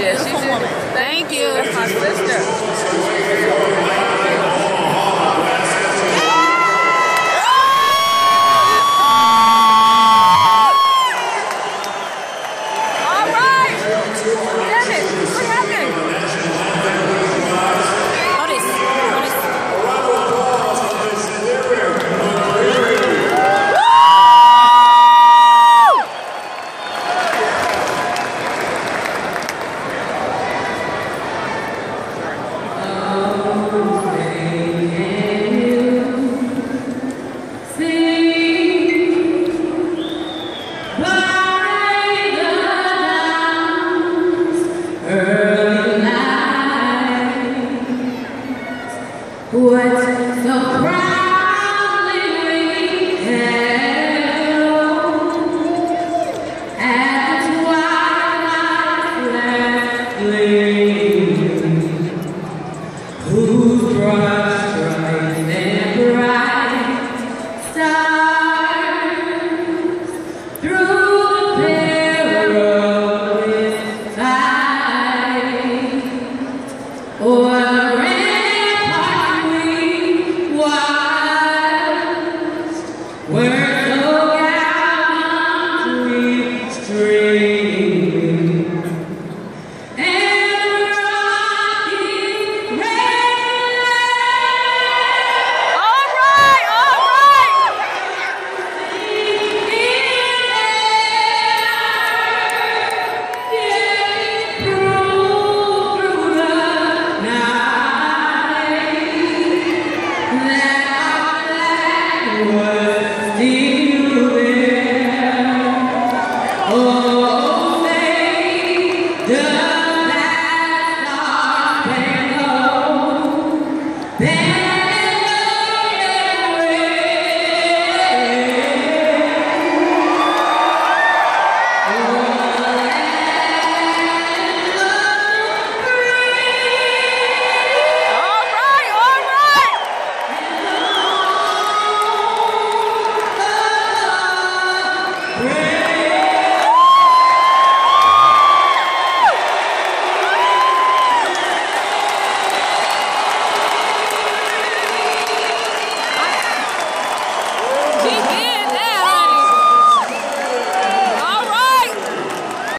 Yeah, she did. Thank you. That's my sister. What so proudly we held at twilight's last gleam, whose broad stripes and bright stars through the perilous fight, o'er rampart we watched, where